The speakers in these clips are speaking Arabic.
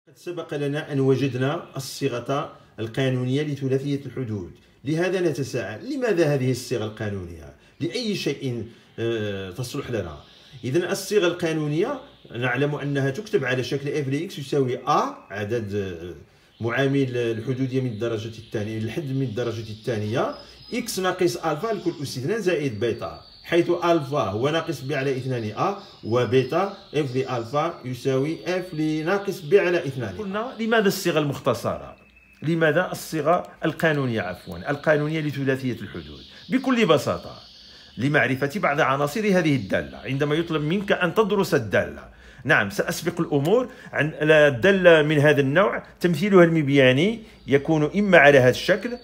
قد سبق لنا أن وجدنا الصيغة القانونية لثلاثية الحدود. لهذا نتساءل: لماذا هذه الصيغة القانونية؟ لأي شيء تصلح لنا؟ إذن الصيغة القانونية نعلم أنها تكتب على شكل f لx يساوي a عدد معامل الحدودية من الدرجة الثانية الحد من الدرجة الثانية x ناقص ألفا لكل أس 2 زائد بيتا، حيث ألفا هو ناقص ب على 2 a وبيتا f لألفا يساوي f لناقص ب على 2. قلنا لماذا الصيغة المختصرة؟ لماذا الصيغة القانونية القانونية لثلاثية الحدود؟ بكل بساطة لمعرفة بعض عناصر هذه الدالة. عندما يطلب منك أن تدرس الدالة، نعم سأسبق الأمور عن الدالة من هذا النوع. تمثيلها المبياني يكون إما على هذا الشكل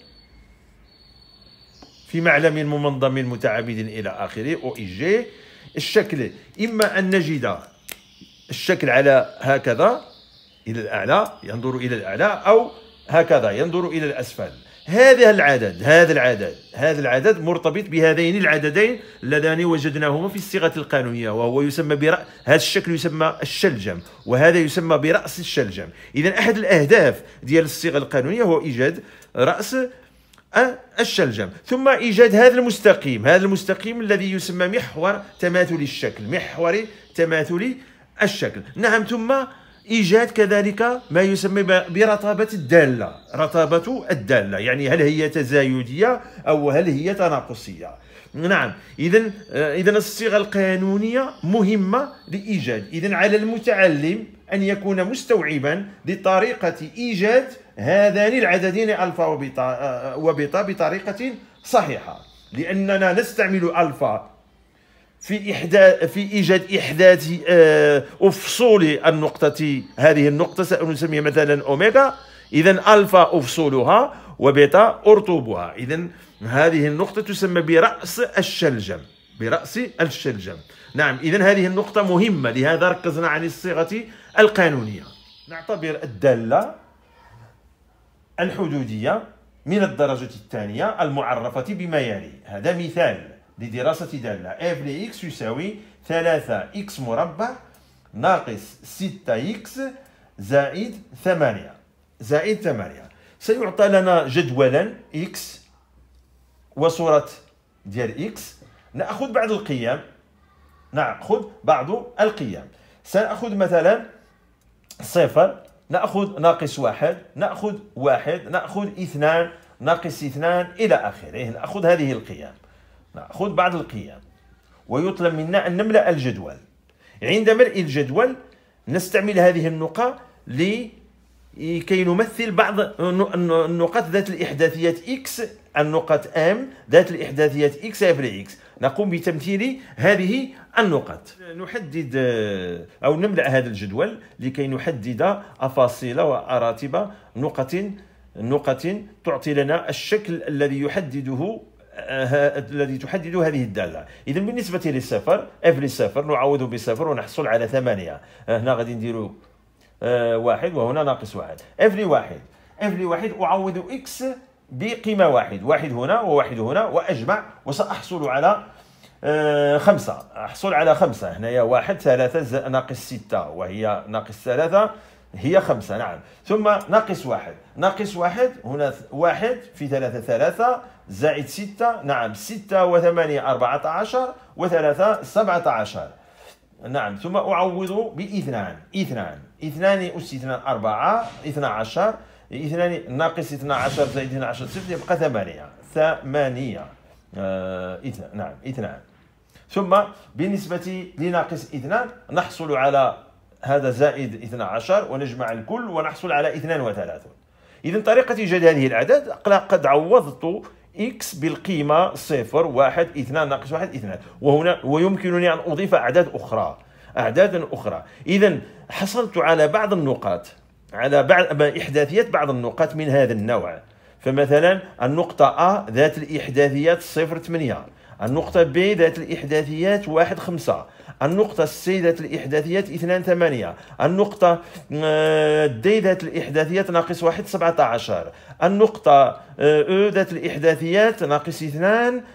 في معلم ممنظم متعامد إلى آخره أو إيجي. الشكل إما أن نجد الشكل على هكذا إلى الأعلى ينظر إلى الأعلى، أو هكذا ينظر إلى الأسفل. هذا العدد مرتبط بهذين العددين اللذان وجدناهما في الصيغة القانونية، وهو يسمى هذا الشكل يسمى الشلجم، وهذا يسمى برأس الشلجم. إذا أحد الأهداف ديال الصيغة القانونية هو إيجاد رأس الشلجم، ثم إيجاد هذا المستقيم الذي يسمى محور تماثلي الشكل. نعم، ثم إيجاد كذلك ما يسمى برتابة الدالة، يعني هل هي تزايدية أو هل هي تناقصية. نعم، إذن الصيغة القانونية مهمة لإيجاد. إذن على المتعلم أن يكون مستوعبا لطريقة إيجاد هذان العددين ألفا وبيتا بطريقة صحيحة، لأننا نستعمل ألفا في إيجاد إحداث أفصول النقطة. هذه النقطة سنسميها مثلا أوميغا، إذن ألفا أفصولها وبيتا أرطوبها. إذن هذه النقطة تسمى برأس الشلجم. نعم، إذن هذه النقطة مهمة، لهذا ركزنا عن الصيغة القانونية. نعتبر الدالة الحدودية من الدرجة الثانية المعرفة بما يلي. هذا مثال لدراسة دالة f لx يساوي 3x مربع ناقص 6x زائد 8. سيعطى لنا جدولا x وصورة ديال x. نأخذ بعض القيم. سنأخذ مثلا 0، نأخذ ناقص 1، نأخذ 1، نأخذ 2 ناقص 2 إلى آخره. نأخذ هذه القيم، نأخذ بعض القيم، ويطلب منا أن نملأ الجدول. عند ملء الجدول نستعمل هذه النقاط لكي نمثل بعض النقاط ذات الإحداثيات x، النقط M ذات الإحداثيات x f لx. نقوم بتمثيل هذه النقط. نحدد أو نملأ هذا الجدول لكي نحدد أفاصيل وأراتب نقط تعطي لنا الشكل الذي تحدد هذه الدالة. إذا بالنسبة للصفر f للصفر نعوض بصفر ونحصل على 8. هنا غادي نديرو 1 وهنا ناقص 1. f لواحد أعوض x بقيمة 1 هنا وواحد هنا وأجمع، وسأحصل على 5. أحصل على 5. هنايا 1 3 ناقص 6 وهي ناقص 3 هي 5. نعم، ثم ناقص 1 هنا 1 في 3 زائد 6. نعم، 6 و8 14 و3 17. نعم، ثم أعوض باثنان. 2 أس 2 4 12. 2 ناقص 12 زائد 12 صفر يبقى 8. نعم 2. ثم بالنسبة لناقص 2 نحصل على هذا زائد 12 ونجمع الكل ونحصل على 32. إذا طريقة إيجاد هذه الأعداد قد عوضت x بالقيمة 0 1 2 ناقص 1 2، ويمكنني أن أضيف أعداد أخرى. إذا حصلت على بعض النقاط، على بعض إحداثيات بعض النقاط من هذا النوع. فمثلا النقطة A ذات الإحداثيات 0.8، النقطة B ذات الإحداثيات 1.5، النقطة C ذات الإحداثيات 2.8، النقطة D ذات الإحداثيات -1 17، النقطة E ذات الإحداثيات -2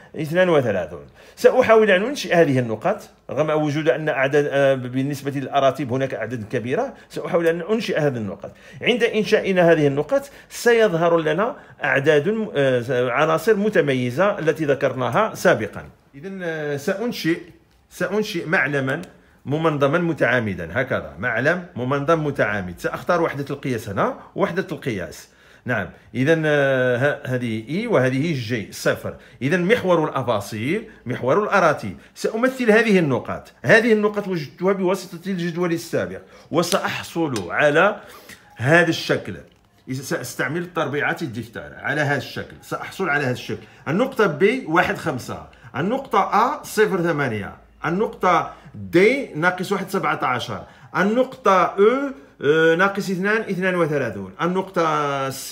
32. سأحاول أن أنشئ هذه النقط رغم وجود أن أعداد بالنسبة للأراتب هناك أعداد كبيرة. سأحاول أن أنشئ هذه النقط. عند إنشائنا هذه النقط سيظهر لنا أعداد عناصر متميزة التي ذكرناها سابقا. إذن سأنشئ معلما ممنظما متعامدا هكذا، معلم ممنظم متعامد. سأختار وحدة القياس هنا ووحدة القياس. نعم، إذا هذه إي وهذه جي صفر. إذا محور الأفاصيل، محور الأراتيب. سأمثل هذه النقط وجدتها بواسطة الجدول السابق، وسأحصل على هذا الشكل. سأستعمل التربيعات الدفتر على هذا الشكل. سأحصل على هذا الشكل. النقطة B 1.5، النقطة A 0.8، النقطة D ناقص 1.17، النقطة E ناقص 2.32، النقطة C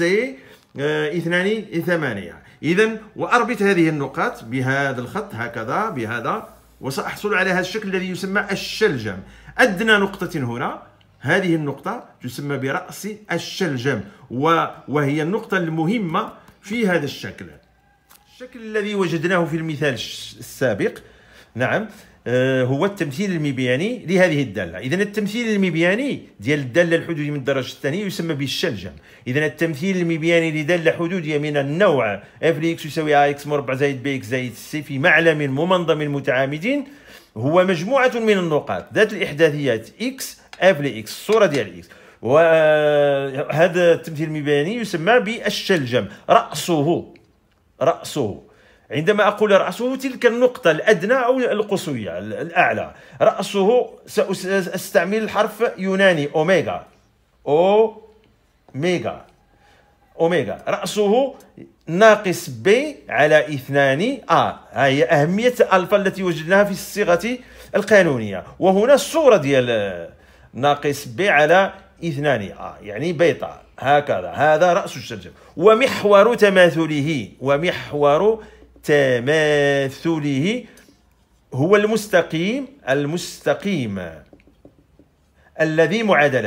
2.8. إذا وأربط هذه النقاط بهذا الخط هكذا بهذا، وسأحصل على هذا الشكل الذي يسمى الشلجم. أدنى نقطة هنا، هذه النقطة تسمى برأس الشلجم، وهي النقطة المهمة في هذا الشكل. الشكل الذي وجدناه في المثال السابق، نعم، هو التمثيل المبياني لهذه الدالة. إذن التمثيل المبياني ديال الدالة الحدودية من الدرجة الثانية يسمى بالشلجم. إذن التمثيل المبياني لدالة حدودية من النوع f لx يساوي ax مربع زائد bx زائد c في معلم ممنظم متعامد هو مجموعة من النقاط ذات الإحداثيات x f لx، الصورة ديال x. وهذا التمثيل المبياني يسمى بالشلجم. رأسه عندما أقول رأسه تلك النقطة الأدنى أو القصوية الأعلى. رأسه سأستعمل الحرف يوناني أوميغا. رأسه ناقص B على 2A. هي أهمية ألفا التي وجدناها في الصيغة القانونية. وهنا الصورة ديال ناقص B على 2A يعني بيتا هكذا. هذا رأس الشلجم. ومحور تماثله هو المستقيم الذي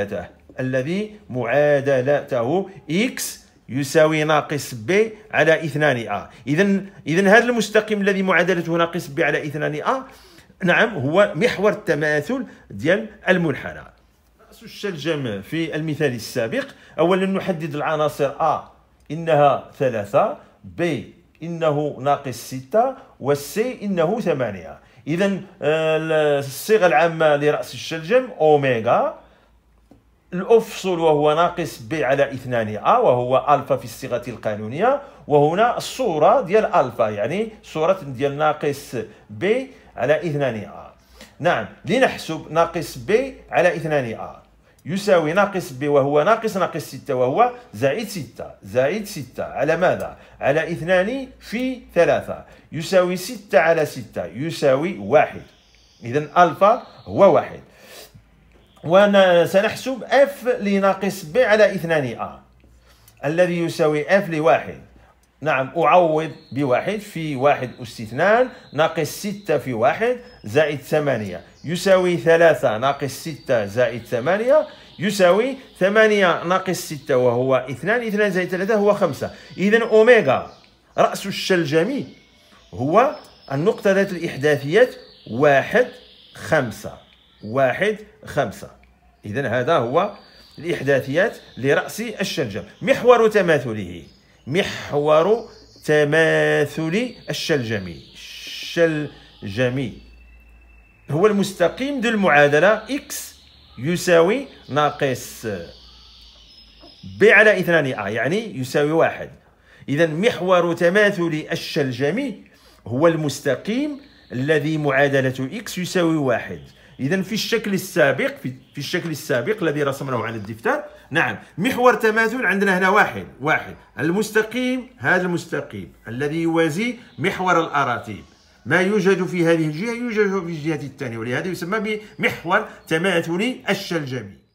معادلته x يساوي ناقص b على 2a. إذن هذا المستقيم الذي معادلته ناقص b على 2a، نعم، هو محور التماثل ديال المنحنى. رأس الشلجم في المثال السابق، أولا نحدد العناصر a إنها 3، b إنه ناقص 6، والسي إنه 8. إذن الصيغة العامة لرأس الشلجم أوميغا، الأفصل وهو ناقص ب على 2A وهو ألفا في الصيغة القانونية، وهنا الصورة ديال ألفا يعني صورة ديال ناقص ب على 2A. نعم، لنحسب ناقص ب على 2A يساوي ناقص ب وهو ناقص 6 وهو زائد 6 على ماذا؟ على 2 في 3 يساوي 6 على 6 يساوي 1. إذن ألفا هو 1. وسنحسب f لناقص b على 2a الذي يساوي f لواحد. نعم، أعوض بواحد في 1 أس 2 ناقص 6 في 1 زائد 8 يساوي 3 ناقص 6 زائد 8 يساوي 8 ناقص 6 وهو 2 زائد 3 هو 5. إذن أوميغا رأس الشلجمي هو النقطة ذات الإحداثيات 1 5. إذن هذا هو الإحداثيات لرأس الشلجم. محور تماثل الشلجمي هو المستقيم ذو المعادلة x يساوي ناقص b على 2a يعني يساوي 1. إذن محور تماثل الشلجمي هو المستقيم الذي معادلة x يساوي 1. إذن في الشكل السابق الذي رسمناه على الدفتر، نعم، محور تماثل عندنا هنا واحد. المستقيم، هذا المستقيم الذي يوازي محور الأراتيب، ما يوجد في هذه الجهة يوجد في الجهة الثانية، ولهذا يسمى بمحور تماثل الشلجمي.